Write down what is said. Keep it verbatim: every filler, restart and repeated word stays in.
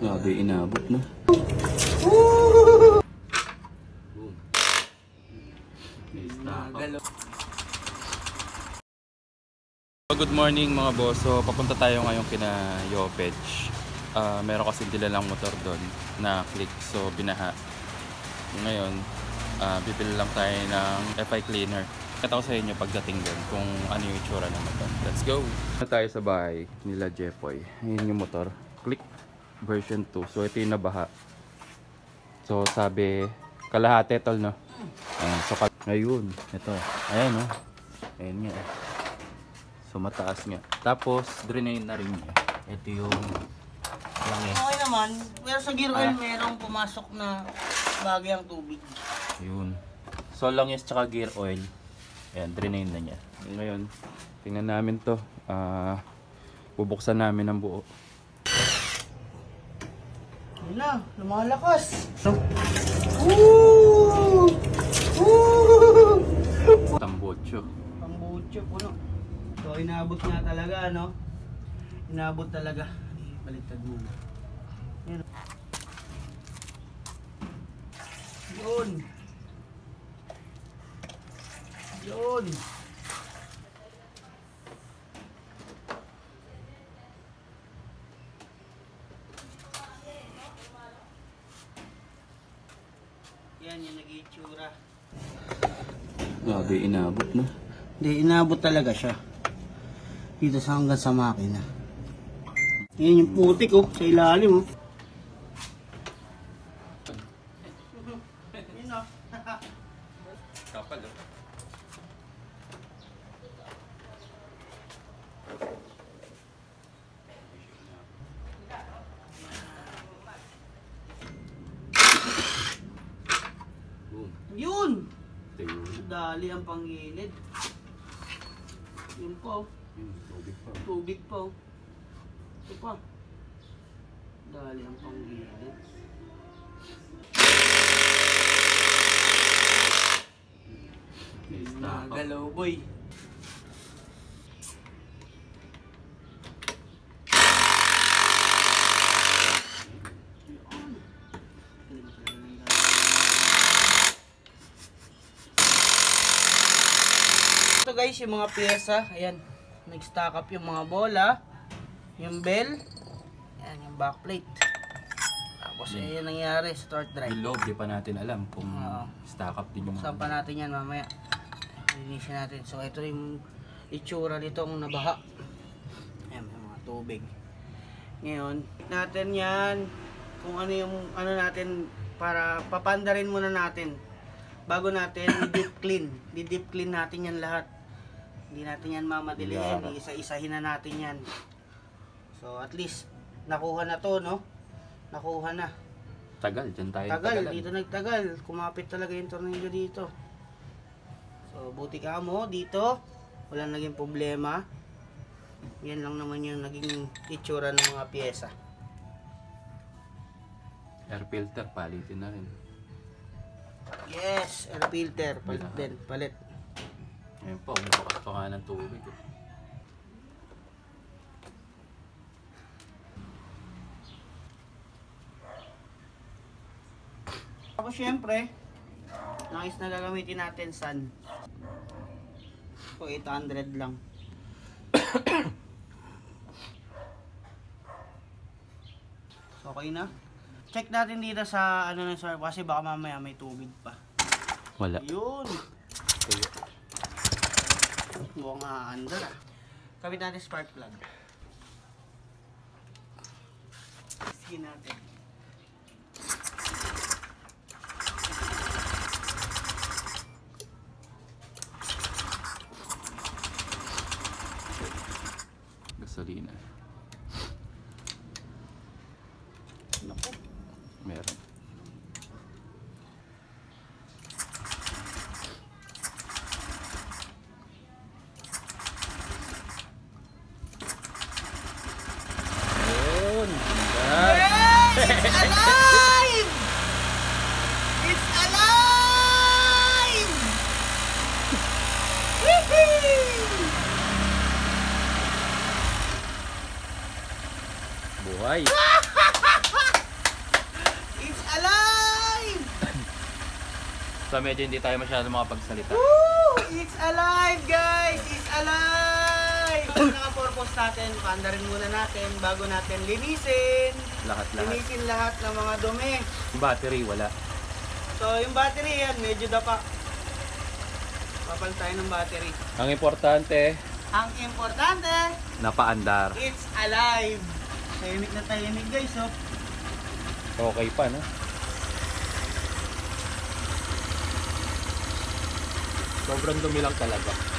Grabe, inabot na. Good morning mga boss. So papunta tayo ngayon kina Yopej. Uh, meron kasi dilalang motor doon na click, so binaha. Ngayon uh, bibili lang tayo ng F I cleaner. Kata ko sa inyo pagdating doon kung ano yung itsura ng motor. Let's go! Na tayo sa bahay nila Jepoy. Ayun yung motor, click version two. So ito yung nabaha. So sabi kalahati tol, no? Ayan, so ayun, ito. Ayan, no? Ayan nga. So mataas nga. Tapos drain na rin niya. Ito yung langis. Okay naman. Pero sa gear oil ah, merong pumasok na bagyang tubig. Ayun. So langis tsaka gear oil. Ayan, drain na niya. Ngayon, tingnan namin to. Uh, bubuksan namin ang buo. Yun na, lumalakas. So, woo! Woo! Tambocho. Tambocho, puno. So, inabot nga talaga, no? Inabot talaga. Baliktad muna. Yun. Yun. Yun. Yan yung nag-itsura. Grabe, inabot na. Hindi, inabot talaga siya. Dito sa hanggang sa makina. Yan yung putik oh, sa ilalim oh. Yun oh. Kapal oh. Yun! Dali ang panggilid. Yun po. Tubig pa. Tubig pa. Ito pa. Dali ang panggilid. Nagalaw boy. Ito guys, yung mga pyesa, ayan, nag-stack up yung mga bola, yung bell, ayan, yung backplate. Tapos hmm. ayan nangyari sa torque drive. Yung loob, di pa natin alam kung uh, stack up din yung mga. Saan pa natin yan mamaya. Linisin natin. So ito yung itsura nitong nabaha. Ayan, yung mga tubig. Ngayon, natin yan, kung ano yung, ano natin, para papandarin muna natin. Bago natin i-deep clean. Di-deep clean natin yan lahat. Hindi natin yan mamadilihin. Yeah. Isa-isahin na natin yan. So at least nakuha na to, no? Nakuha na. Tagal, dyan tayo. Tagal, tagalan. Dito nagtagal. Kumapit talaga yung tornilyo dito. So buti ka mo dito. Walang naging problema. Yan lang naman yung naging itsura ng mga pyesa. Air filter, palitin na rin. Yes, air filter, palit din, palit. Ayun po, umupakas pa nga ng tubig. Tapos syempre, nais na gagamitin natin sun. So eight hundred lang. So okay na. Check natin dito sa ano na sir, kasi baka mamaya may tubig pa. Wala. Yun. Mukhang aandar ah. Kabit natin spark plug. Sige natin. Gasolina. Naku. Meron. Ayun. Yes! It's alive! It's alive! Buhay. So medyo hindi tayo masyado makapagsalita. Woo! It's alive, guys! It's alive! Ang naka-purpose natin, panda rin muna natin bago natin linisin. Lahat-lahat. Linisin lahat ng mga dumi. Yung battery, wala. So, yung battery yan, medyo dapa. Papalit tayo ng battery. Ang importante, Ang importante, napaandar. it's alive! Tahimik na tahimik, guys, oh. Okay pa, no? Sobrang dumi lang talaga.